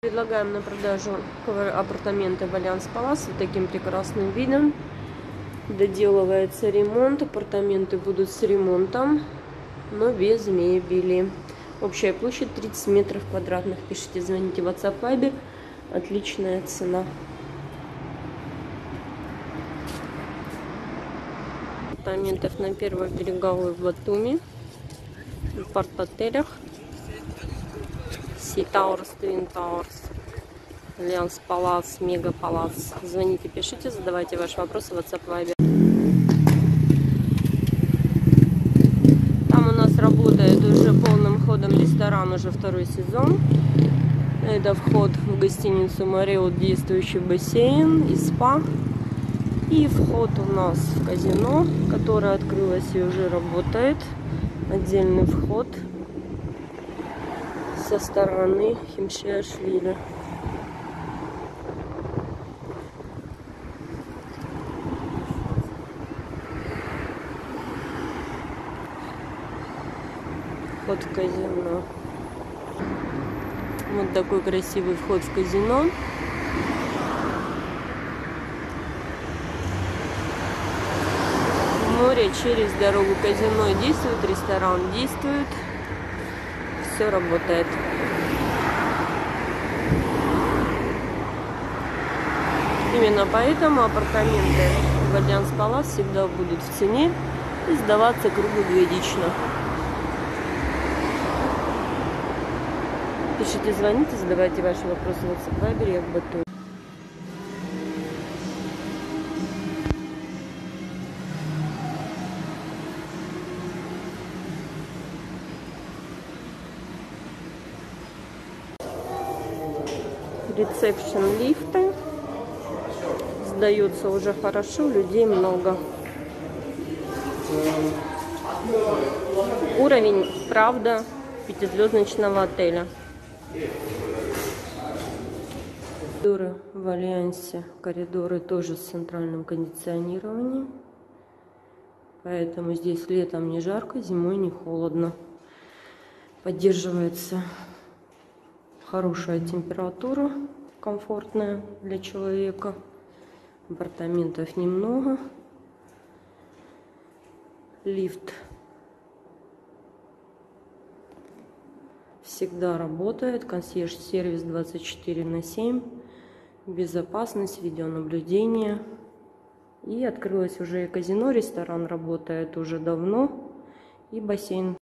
Предлагаем на продажу апартаменты в Альянс Палас с таким прекрасным видом. Доделывается ремонт. Апартаменты будут с ремонтом, но без мебели. Общая площадь 30 метров квадратных. Пишите, звоните в WhatsApp, Viber. Отличная цена. Апартаментов на Первой береговой в Батуми. В порт-отелях. Си Таурс, Твин Таурс, Альянс Палас, Мега Палас. Звоните, пишите, задавайте ваши вопросы в WhatsApp, Viber. Там у нас работает уже полным ходом ресторан, уже второй сезон. Это вход в гостиницу Marriott, действующий бассейн и спа. И вход у нас в казино, которое открылось и уже работает. Отдельный вход со стороны Химшиашвили. Вход в казино. Вот такой красивый вход в казино. Море через дорогу. Казино действует, ресторан действует. Все работает. Именно поэтому апартаменты в Альянс Палас всегда будут в цене и сдаваться круглогодично. Пишите, звоните, задавайте ваши вопросы в WhatsApp, Viber, я в Батуми. Ресепшн лифта. Сдается уже хорошо, людей много. Уровень, правда, пятизвездочного отеля. Коридоры в Альянсе. Коридоры тоже с центральным кондиционированием. Поэтому здесь летом не жарко, зимой не холодно. Поддерживается хорошая температура, комфортная для человека. Апартаментов немного. Лифт всегда работает. Консьерж-сервис 24/7. Безопасность, видеонаблюдение. И открылось уже и казино, ресторан работает уже давно. И бассейн.